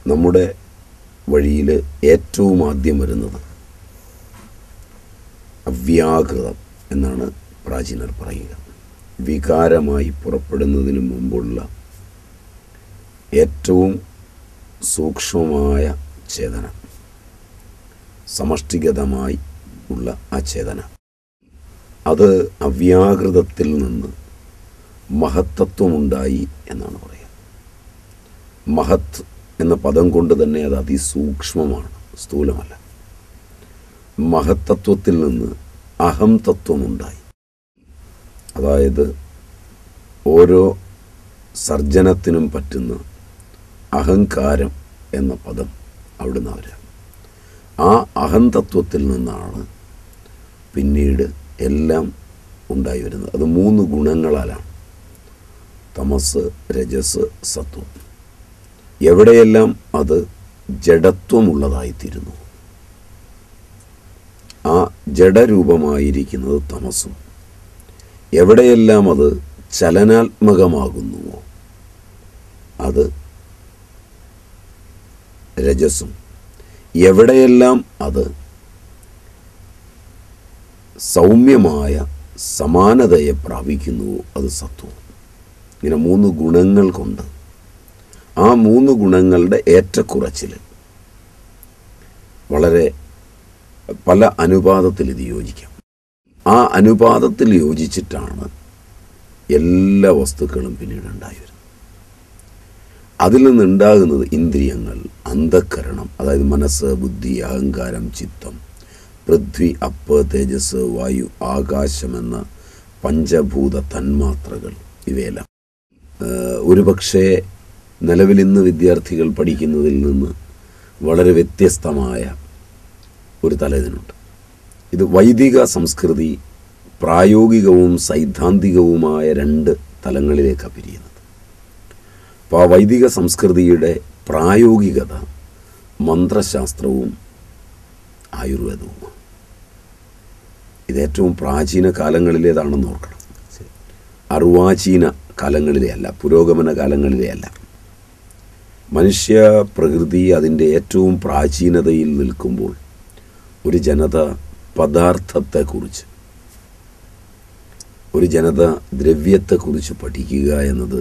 നമ്മുടെ വഴിയിൽ ഏറ്റവും ആദ്യം വരുന്നത് അവ്യാകൃതം എന്നാണ് പ്രാചീനർ പറയുക. വികാരമായി പുറപ്പെടുന്നതിന് മുമ്പുള്ള ഏറ്റവും സൂക്ഷ്മമായ ചേതന, സമഷ്ടിഗതമായി ഉള്ള ആ ചേതന, അത് അവ്യാകൃതത്തിൽ നിന്ന് മഹത്തത്വമുണ്ടായി എന്നാണ് പറയുക. മഹത്ത് എന്ന പദം കൊണ്ട് തന്നെ അത് അതിസൂക്ഷ്മമാണ്, സ്ഥൂലമല്ല. മഹത്തത്വത്തിൽ നിന്ന് അഹം തത്വമുണ്ടായി. അതായത് ഓരോ സർജനത്തിനും പറ്റുന്ന അഹങ്കാരം എന്ന പദം അവിടുന്ന് വരാം. ആ അഹംതത്വത്തിൽ നിന്നാണ് പിന്നീട് എല്ലാം ഉണ്ടായി വരുന്നത്. അത് 3 ഗുണങ്ങളാലാണ്: തമസ്, രജസ്, സത്വം. എവിടെയെല്ലാം അത് ജഡത്വമുള്ളതായിത്തീരുന്നു, ആ ജഡരൂപമായിരിക്കുന്നത് തമസും. എവിടെയെല്ലാം അത് ചലനാത്മകമാകുന്നുവോ അത് രജസും. എവിടെയെല്ലാം അത് സൗമ്യമായ സമാനതയെ പ്രാപിക്കുന്നുവോ അത് സത്വവും. ഇങ്ങനെ 3 ഗുണങ്ങൾ കൊണ്ട് ആ 3 ഗുണങ്ങളുടെ ഏറ്റക്കുറച്ചിൽ വളരെ പല അനുപാതത്തിൽ ഇത് യോജിക്കാം. ആ അനുപാതത്തിൽ യോജിച്ചിട്ടാണ് എല്ലാ വസ്തുക്കളും പിന്നീട് ഉണ്ടായി വരുന്നത്. അതിൽ നിന്നുണ്ടാകുന്നത് ഇന്ദ്രിയങ്ങൾ, അന്ധക്കരണം, അതായത് മനസ്സ്, ബുദ്ധി, അഹങ്കാരം, ചിത്തം, പൃഥ്വി, അപ്പ്, തേജസ്, വായു, ആകാശമെന്ന പഞ്ചഭൂത തന്മാത്രകൾ. ഇവയെല്ലാം ഒരുപക്ഷെ നിലവിൽ ഇന്ന് വിദ്യാർത്ഥികൾ പഠിക്കുന്നതിൽ നിന്ന് വളരെ വ്യത്യസ്തമായ ഒരു തല ഇതിനുണ്ട്. ഇത് വൈദിക സംസ്കൃതി പ്രായോഗികവും സൈദ്ധാന്തികവുമായ 2 തലങ്ങളിലേക്കാണ് പിരിയുന്നത്. അപ്പോൾ ആ വൈദിക സംസ്കൃതിയുടെ പ്രായോഗികത മന്ത്രശാസ്ത്രവും ആയുർവേദവുമാണ്. ഇതേറ്റവും പ്രാചീന കാലങ്ങളിലേതാണെന്ന് ഓർക്കണം. അർവാചീന കാലങ്ങളിലെ അല്ല, പുരോഗമന കാലങ്ങളിലെ അല്ല. മനുഷ്യ പ്രകൃതി അതിൻ്റെ ഏറ്റവും പ്രാചീനതയിൽ നിൽക്കുമ്പോൾ ഒരു ജനത പദാർത്ഥത്തെക്കുറിച്ച്, ഒരു ജനത ദ്രവ്യത്തെക്കുറിച്ച് പഠിക്കുക എന്നത്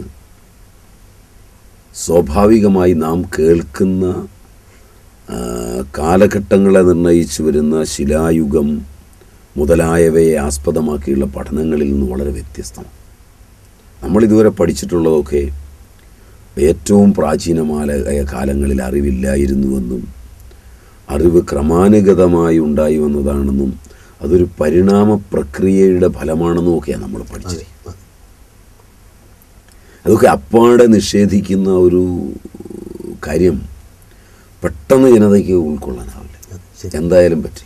സ്വാഭാവികമായി നാം കേൾക്കുന്ന കാലഘട്ടങ്ങളെ നിർണയിച്ചു വരുന്ന ശിലായുഗം മുതലായവയെ ആസ്പദമാക്കിയുള്ള പഠനങ്ങളിൽ നിന്ന് വളരെ വ്യത്യസ്തമാണ്. നമ്മളിതുവരെ പഠിച്ചിട്ടുള്ളതൊക്കെ ഏറ്റവും പ്രാചീനമായ കാലങ്ങളിൽ അറിവില്ലായിരുന്നുവെന്നും അറിവ് ക്രമാനുഗതമായി ഉണ്ടായി വന്നതാണെന്നും അതൊരു പരിണാമ പ്രക്രിയയുടെ ഫലമാണെന്നും ഒക്കെയാണ് നമ്മൾ പഠിച്ചത്. അതൊക്കെ അപ്പാടെ നിഷേധിക്കുന്ന ഒരു കാര്യം പെട്ടെന്ന് ജനതയ്ക്ക് ഉൾക്കൊള്ളാനാവില്ല, എന്തായാലും പറ്റില്ല.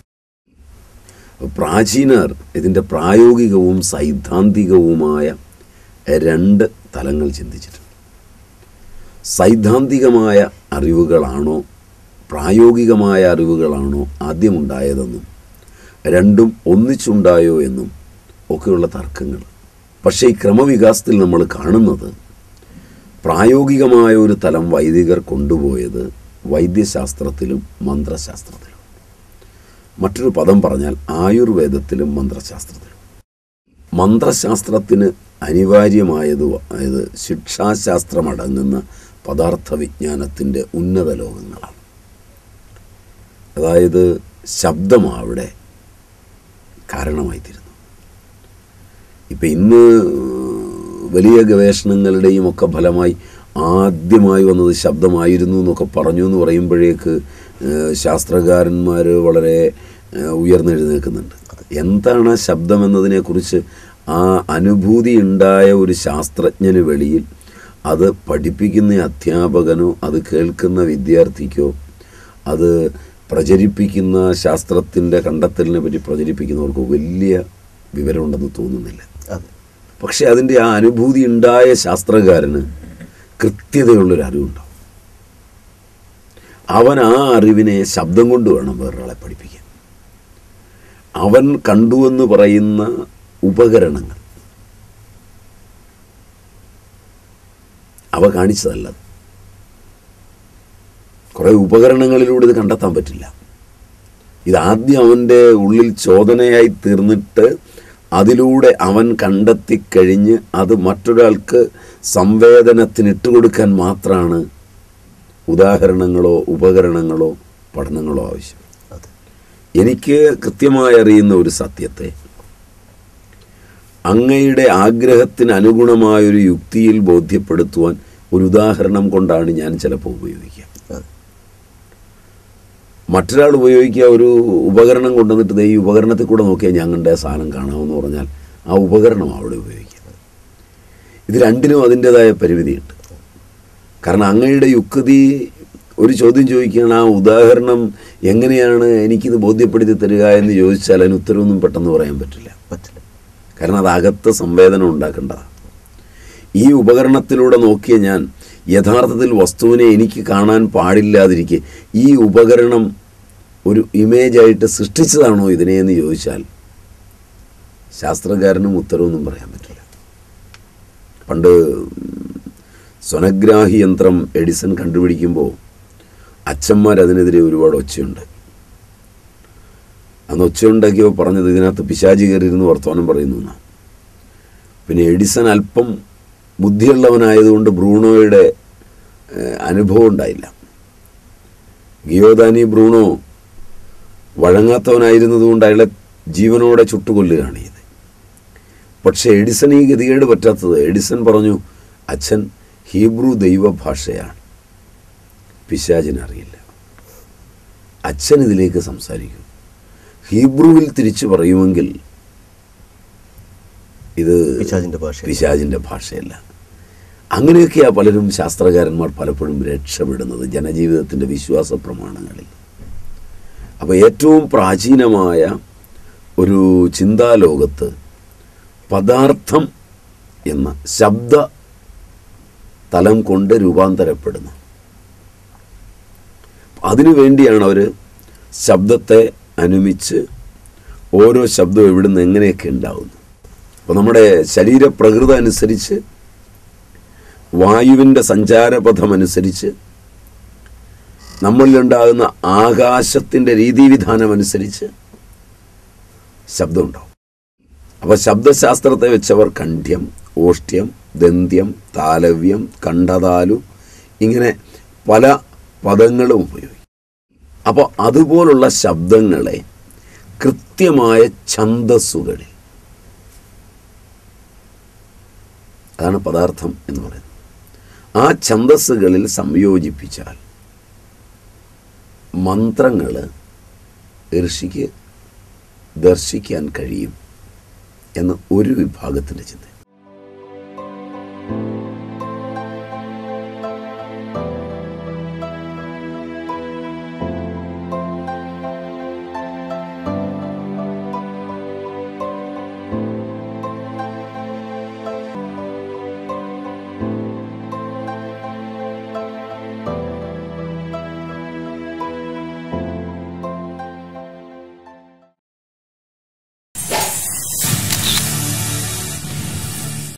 പ്രാചീനർ ഇതിൻ്റെ പ്രായോഗികവും സൈദ്ധാന്തികവുമായ 2 തലങ്ങൾ ചിന്തിച്ചിട്ടുണ്ട്. സൈദ്ധാന്തികമായ അറിവുകളാണോ പ്രായോഗികമായ അറിവുകളാണോ ആദ്യമുണ്ടായതെന്നും രണ്ടും ഒന്നിച്ചുണ്ടായോ എന്നും ഒക്കെയുള്ള തർക്കങ്ങൾ. പക്ഷേ ഈ ക്രമവികാസത്തിൽ നമ്മൾ കാണുന്നത് പ്രായോഗികമായ ഒരു തലം വൈദികർ കൊണ്ടുപോയത് വൈദ്യശാസ്ത്രത്തിലും മന്ത്രശാസ്ത്രത്തിലും, മറ്റൊരു പദം പറഞ്ഞാൽ ആയുർവേദത്തിലും മന്ത്രശാസ്ത്രത്തിലും. മന്ത്രശാസ്ത്രത്തിന് അനിവാര്യമായത് ശിക്ഷാശാസ്ത്രമടങ്ങുന്ന പദാർത്ഥ വിജ്ഞാനത്തിൻ്റെ ഉന്നത ലോകങ്ങളാണ്. അതായത് ശബ്ദം അവിടെ കാരണമായിത്തീരുന്നു. ഇപ്പം ഇന്ന് വലിയ ഗവേഷണങ്ങളുടെയും ഒക്കെ ഫലമായി ആദ്യമായി വന്നത് ശബ്ദമായിരുന്നു എന്നൊക്കെ പറഞ്ഞു എന്ന് പറയുമ്പോഴേക്ക് ശാസ്ത്രകാരന്മാർ വളരെ ഉയർന്നെഴുന്നേൽക്കുന്നുണ്ട്. എന്താണ് ആ ശബ്ദം എന്നതിനെക്കുറിച്ച് ആ അനുഭൂതി ഉണ്ടായ ഒരു ശാസ്ത്രജ്ഞന് വെളിയിൽ അത് പഠിപ്പിക്കുന്ന അധ്യാപകനോ അത് കേൾക്കുന്ന വിദ്യാർത്ഥിക്കോ അത് പ്രചരിപ്പിക്കുന്ന ശാസ്ത്രത്തിൻ്റെ കണ്ടെത്തലിനെ പറ്റി പ്രചരിപ്പിക്കുന്നവർക്ക് വലിയ വിവരമുണ്ടെന്ന് തോന്നുന്നില്ല. പക്ഷെ അതിൻ്റെ ആ അനുഭൂതി ഉണ്ടായ ശാസ്ത്രകാരന് കൃത്യതയുള്ളൊരു അറിവുണ്ടാവും. അവൻ ആ അറിവിനെ ശബ്ദം കൊണ്ട് വേണം വേറൊരാളെ പഠിപ്പിക്കാൻ. അവൻ കണ്ടുവെന്ന് പറയുന്ന ഉപകരണങ്ങൾ അവ കാണിച്ചതല്ല. കുറേ ഉപകരണങ്ങളിലൂടെ ഇത് കണ്ടെത്താൻ പറ്റില്ല. ഇതാദ്യം അവൻ്റെ ഉള്ളിൽ ചോദനയായി തീർന്നിട്ട് അതിലൂടെ അവൻ കണ്ടെത്തിക്കഴിഞ്ഞ് അത് മറ്റൊരാൾക്ക് സംവേദനത്തിന് കൊടുക്കാൻ മാത്രമാണ് ഉദാഹരണങ്ങളോ ഉപകരണങ്ങളോ പഠനങ്ങളോ ആവശ്യം. എനിക്ക് കൃത്യമായി അറിയുന്ന ഒരു സത്യത്തെ അങ്ങയുടെ ആഗ്രഹത്തിന് അനുഗുണമായൊരു യുക്തിയിൽ ബോധ്യപ്പെടുത്തുവാൻ ഒരു ഉദാഹരണം കൊണ്ടാണ് ഞാൻ ചിലപ്പോൾ ഉപയോഗിക്കുക. മറ്റൊരാൾ ഉപയോഗിക്കുക ഒരു ഉപകരണം കൊണ്ടുവന്നിട്ട് ഈ ഉപകരണത്തിൽ കൂടെ നോക്കിയാൽ ഞങ്ങളുടെ സാധനം കാണാമെന്ന് പറഞ്ഞാൽ ആ ഉപകരണം അവിടെ ഉപയോഗിക്കുന്നത്. ഇത് രണ്ടിനും അതിൻ്റേതായ പരിമിതിയുണ്ട്. കാരണം അങ്ങയുടെ യുക്തി ഒരു ചോദ്യം ചോദിക്കുകയാണ്, ആ ഉദാഹരണം എങ്ങനെയാണ് എനിക്കിത് ബോധ്യപ്പെടുത്തി തരിക എന്ന് ചോദിച്ചാൽ അതിന് ഉത്തരവൊന്നും പെട്ടെന്ന് പറയാൻ പറ്റില്ല. കാരണം അത് അകത്ത് സംവേദനം ഉണ്ടാക്കേണ്ടതാണ്. ഈ ഉപകരണത്തിലൂടെ നോക്കിയ ഞാൻ യഥാർത്ഥത്തിൽ വസ്തുവിനെ എനിക്ക് കാണാൻ പാടില്ലാതിരിക്കെ ഈ ഉപകരണം ഒരു ഇമേജായിട്ട് സൃഷ്ടിച്ചതാണോ ഇതിനെയെന്ന് ചോദിച്ചാൽ ശാസ്ത്രകാരനും ഉത്തരവൊന്നും പറയാൻ പറ്റില്ല. പണ്ട് സ്വനഗ്രാഹി യന്ത്രം എഡിസൺ കണ്ടുപിടിക്കുമ്പോൾ അച്ഛന്മാർ അതിനെതിരെ ഒരുപാട് ഒച്ചയുണ്ട്. അന്ന് ഒച്ചയുണ്ടാക്കിയപ്പോൾ പറഞ്ഞത് ഇതിനകത്ത് പിശാചി കയറിയിരുന്ന് വർത്തമാനം പറയുന്നു എന്നാണ്. പിന്നെ എഡിസൺ അല്പം ബുദ്ധിയുള്ളവനായതുകൊണ്ട് ബ്രൂണോയുടെ അനുഭവം ഉണ്ടായില്ല. ഗിയോദാനി ബ്രൂണോ വഴങ്ങാത്തവനായിരുന്നതുകൊണ്ട് അയാളെ ജീവനോടെ ചുട്ടുകൊല്ലുകയാണ് ചെയ്തത്. പക്ഷേ എഡിസൺ ഈ ഗതികേട് പറ്റാത്തത്, എഡിസൺ പറഞ്ഞു, അച്ഛൻ ഹീബ്രു ദൈവഭാഷയാണ്, പിശാചിനറിയില്ല. അച്ഛൻ ഇതിലേക്ക് സംസാരിക്കും. ഹീബ്രുവിൽ തിരിച്ചു പറയുമെങ്കിൽ ഇത് പിശാചിൻ്റെ ഭാഷയല്ല. അങ്ങനെയൊക്കെയാണ് പലരും ശാസ്ത്രകാരന്മാർ പലപ്പോഴും രക്ഷപ്പെടുന്നത് ജനജീവിതത്തിൻ്റെ വിശ്വാസ പ്രമാണങ്ങളിൽ. അപ്പോൾ ഏറ്റവും പ്രാചീനമായ ഒരു ചിന്താലോകത്ത് പദാർത്ഥം എന്ന ശബ്ദ തലം കൊണ്ട് രൂപാന്തരപ്പെടുന്നു. അതിനു വേണ്ടിയാണ് അവർ ശബ്ദത്തെ അനുമിച്ച് ഓരോ ശബ്ദവും എവിടുന്ന് എങ്ങനെയൊക്കെ ഉണ്ടാകുന്നു. അപ്പോൾ നമ്മുടെ ശരീരപ്രകൃതം അനുസരിച്ച്, വായുവിൻ്റെ സഞ്ചാരപഥമനുസരിച്ച്, നമ്മളിലുണ്ടാകുന്ന ആകാശത്തിൻ്റെ രീതിവിധാനം അനുസരിച്ച് ശബ്ദമുണ്ടാവും. അപ്പോൾ ശബ്ദശാസ്ത്രത്തെ വെച്ചവർ കണ്ഠ്യം, ഓഷ്ട്യം, ദന്ത്യം, താലവ്യം, കണ്ഠതാലു ഇങ്ങനെ പല പദങ്ങളും ഉപയോഗിക്കും. അപ്പോൾ അതുപോലുള്ള ശബ്ദങ്ങളെ കൃത്യമായ ഛന്ദസ്സുകളിൽ, അതാണ് പദാർത്ഥം എന്ന് പറയുന്നത്, ആ ഛന്ദസ്സുകളിൽ സംയോജിപ്പിച്ചാൽ മന്ത്രങ്ങൾ ഋഷിക്ക് ദർശിക്കാൻ കഴിയും എന്ന് ഒരു വിഭാഗത്തിൻ്റെ ചിന്ത.